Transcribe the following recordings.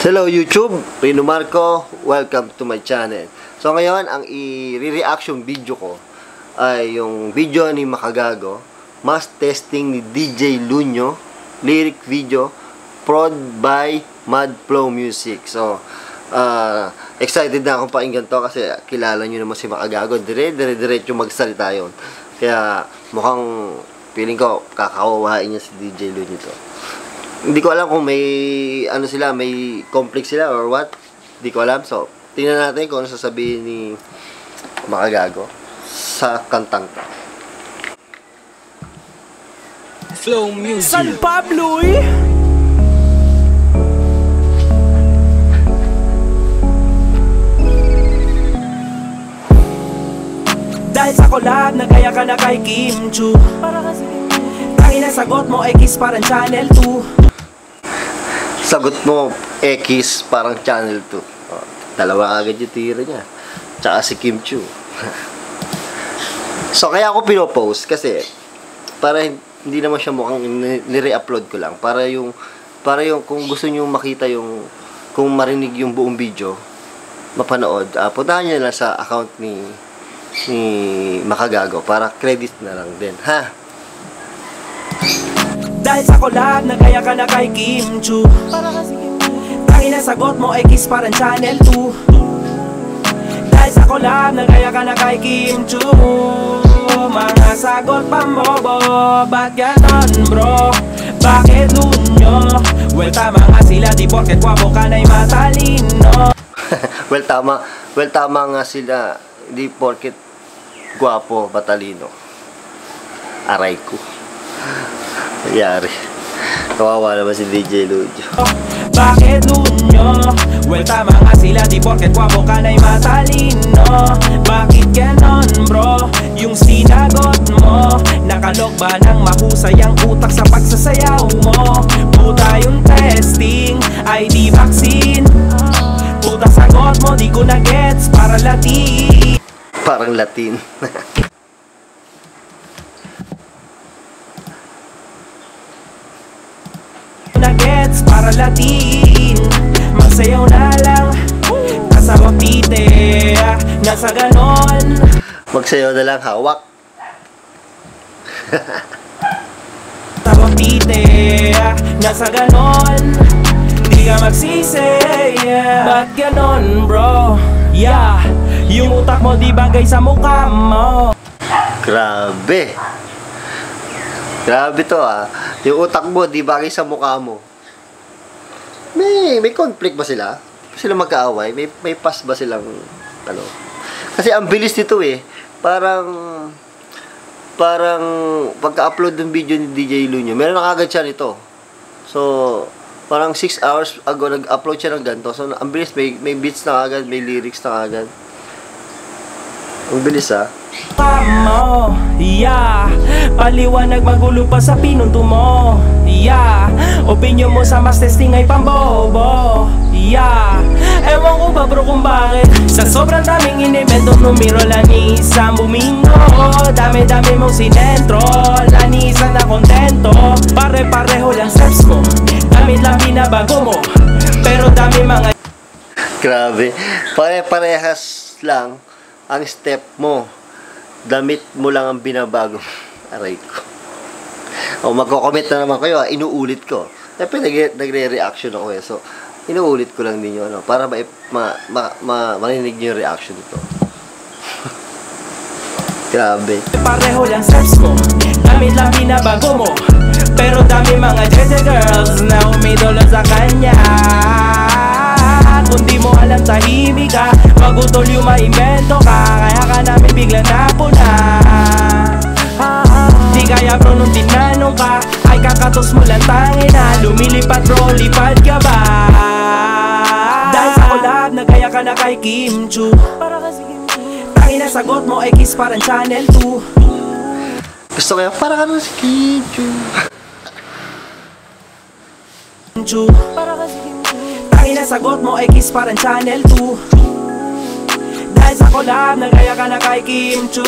Hello YouTube, Rino Marco, welcome to my channel. So ngayon, ang i-reaction video ko ay yung video ni Makagago, mass testing ni DJ Lunyo, lyric video, prod by Madflow Music. So, excited na akong pakinggan to kasi kilala nyo naman si Makagago, dire-diretso magsalita yun. Kaya mukhang feeling ko kakawawain niya si DJ Lunyo to. Hindi ko alam kung may ano sila, may complex sila or what. Hindi ko alam. So, tingnan natin kung ano sasabihin ni Makagago sa kantang to. Flow Music. San Pablo Dahil sa collab, nagaya ka na kay Kim Chu. Tangina sagot mo, X parang Channel 2. Sagot mo, X, parang Channel 2. Oh, dalawa agad yung tira niya. Tsaka si Kim Chu. So, kaya ako pinopost kasi para hindi naman siya mukhang nire-upload ko lang. Para yung kung gusto niyo makita yung, kung marinig yung buong video, mapanood, puntahan niyo lang sa account ni Makagago para credit na lang din, ha? Dahil sa collab, nagaya ka na kay Kim Chu. Tangina sagot mo, X parang Channel 2. Dahil sa collab, nagaya ka na kay Kim Chu. Mga sagot pambobo, ba't ganon bro? Bakit Lunyo? Well tama nga sila, di porket kwapo ka na'y matalino. Well tama nga sila, di porket gwapo, batalino. Aray ko. Nangyari. Kawawa naman si DJ Lunyo. Bakit Lunyo? Well tama nga sila, di porket kwapo ka na'y matalino. Bakit ganon bro? Yung sinagot mo, nakalog ba ng mahusay ang utak sa pagsasayaw mo? Puta yung testing, ID vaccine. Puta sagot mo, di ko na gets, para Latin. Parang Latin. Na gets, para Latin. Magsayaw na lang, kasama tite, nasa ganon. Magsayaw na lang, hawak. Tawag tite, nasa ganon. Di ka magsisi, ba't ganon bro? Yeah, yung utak mo di bagay sa mukha mo. Grabe. Grabe to Yung utak mo di bagay sa mukha mo. May conflict ba sila? Sila magkaaway? May pass ba silang ano? Kasi ang bilis nito Parang pagka-upload ng video ni DJ Lunyo, meron na kagad siya nito. So, parang 6 hours ago nag-upload siya ng ganito. So, ang bilis, may beats na kagad, may lyrics na kagad. Ang bilis Mo, yeah. Paliwanag magulo pa sa pinunto mo, yeah. Opinion mo sa mass testing ay pambobo, yeah. Ewan ko ba bro kung bakit sa sobrang daming inimento numero lanisan bumingo. Dami-dami mong sinentro, lanisan na kontento. Pare-pareho lang steps mo, damit lang binabago mo, pero dami mga. Grabe. Pare-parehas lang ang step mo. Damit mo lang ang binabago. Aray ko. O, magko-comment na naman kayo inuulit ko. Siyempre, nagre-reaction ako So, inuulit ko lang din yun para marinig nyo yung reaction nito. Grabe. Pareho lang steps mo, damit lang binabago mo, pero dami mga jeje girls na umidolo sa kanya. Kung di mo alam tahimik ka, magutol yung maimbento ka, kaya ka namin bigla napuna. Di kaya bro nung tinanong ka, ay kakatos mo lang tangina. Lumilipad bro, lipad ka ba? Dahil sa collab, nagaya ka na kay Kim Chu. Tangina sagot mo, X parang Channel 2. Gusto kaya para ka na si Kim Chu. Tangina sagot mo, X parang Channel 2. Dahil sa collab, nagaya ka na kay Kim Chu.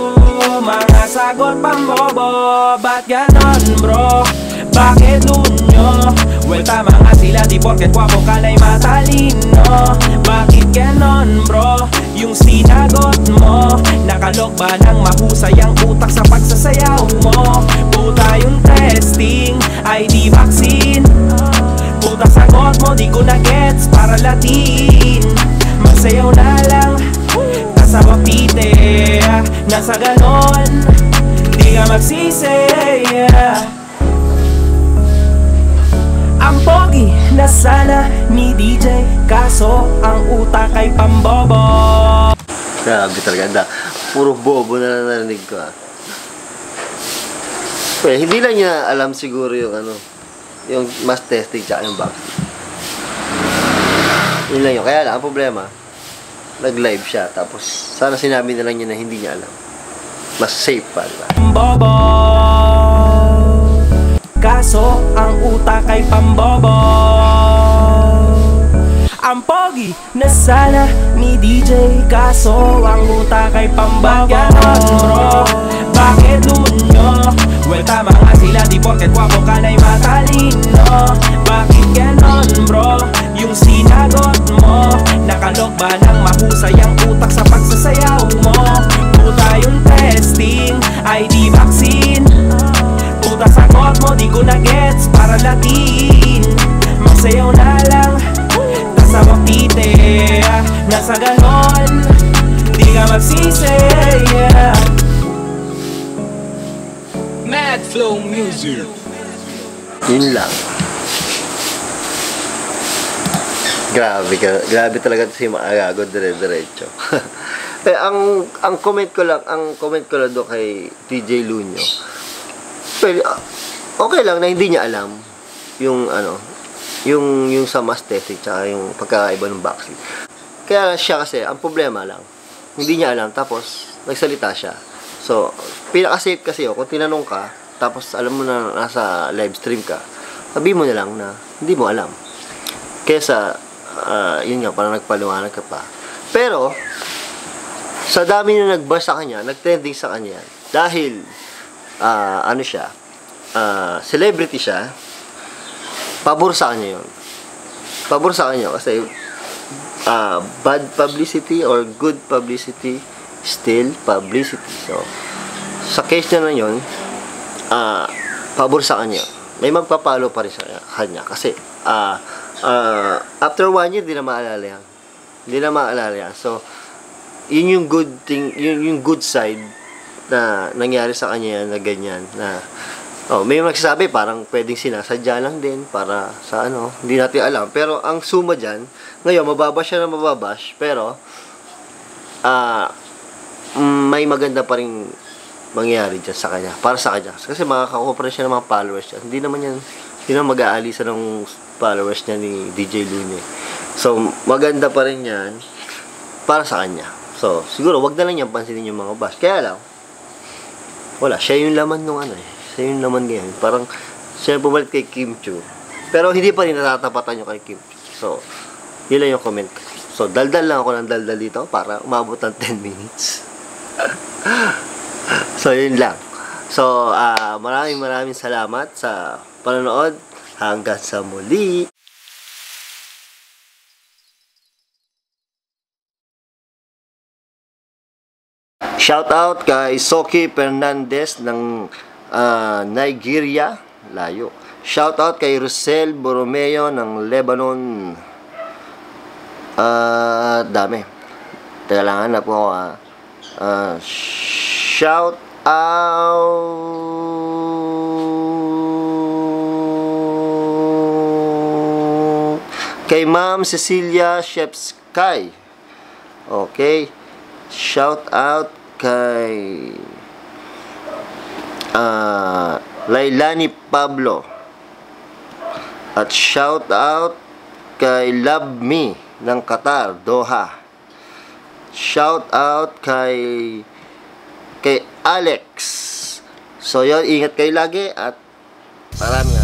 Mga sagot pambobo, ba't ganon bro? Bakit Lunyo? nyo. Well, tama nga sila, di porket wapo ka na'y matalino. Bakit ganon bro, yung sinagot mo? Nakalok ba ng mahusay ang utak sa pagsasayaw mo? Puta yung testing, ID vaccine. Puta sagot mo, di ko na gets para Latin. Magsayaw na lang, nasa baptite, nasa ganon, di ka magsisi. Ang pogi na sana ni DJ, kaso ang utak ay pambobo. Grabe talaga. Puro bobo na narinig ko hindi lang niya alam siguro yung yung mass testing tsaka yung vaccine. Yun lang yun. Kaya lang, ang problema, nag-live siya. Tapos, sana sinabi na lang niya na hindi niya alam. Mas safe pa, diba? Bobo, kaso ang utak ay pambobo. Ang pogi na sana ni DJ, kaso ang utak ay pambobo. Bro, bakit lunyo? Well, tama nga sila, di porket wapo ka na'y matalino. Bakit ganon bro, yung sinagot mo? Nakalok ba ng mahusay ang utak sa pagsasayaw mo? Puta yung testing, ID vaccine. Puta sagot mo, di ko na gets para Latin. Magsayaw na lang, nasa baptite, nasa ganon, di ka magsisi. Mad Flow Music. Yun lang. Grabe talaga si Makagago, dire-diretso. ang comment ko lang doon kay DJ Lunyo. Pero okay lang na hindi niya alam yung yung sa mass testing tsaka yung pagkakaiba ng vaccine. Kaya siya kasi ang problema lang, hindi niya alam tapos nagsalita siya. So, pinaka-safe kasi kung tinanong ka, tapos alam mo na nasa live stream ka, sabihin mo na lang na hindi mo alam. Kesa, yun nga, parang nagpaliwanag ka pa. Pero, sa dami na nag-bash sa kanya, nag-trending sa kanya, dahil, celebrity siya, pabor sa kanya yun. Pabor sa kanya kasi, bad publicity or good publicity, still publicity. So, sa case na yun, pabor sa kanya. May magpapalo pa rin sa kanya. Kasi, after 1 year, di na maalala yan. Hindi na maalala yan. So, yun yung good thing, yung good side na nangyari sa kanya yan, na ganyan. Na, may magsasabi, parang pwedeng sinasadya lang din para sa hindi natin alam. Pero, ang suma dyan, ngayon, mababash siya na mababash, pero, may maganda pa rin mangyayari dyan sa kanya, para sa kanya. Kasi makakakuha siya ng mga followers niya. Hindi naman mag-aalisa ng followers niya ni DJ Lunyo. So, maganda pa rin yan para sa kanya. So, siguro, wag na lang yan pansinin yung mga bash. Kaya lang, wala, siya yung laman nung siya yung laman ganyan. Parang, siya yung pumalit kay Kim Chiu. Pero, hindi pa rin natatapatan yung kay Kim Chiu. So, yun lang yung comment. So, daldal lang ako ng daldal dito para umabot ng 10 minutes. So, yun lang. So, maraming salamat sa panonood. Hanggang sa muli. Shout out kay Soki Fernandez ng Nigeria. Layo. Shout out kay Rosel Borromeo ng Lebanon. Dami. Teka lang, hanap ko shout out kay Ma'am Cecilia Shepsky. Okay. Shout out kay Lailani Pablo. At shout out kay Love Me ng Qatar, Doha. Shout out kay Alex. So yun, ingat kayo lagi at maraming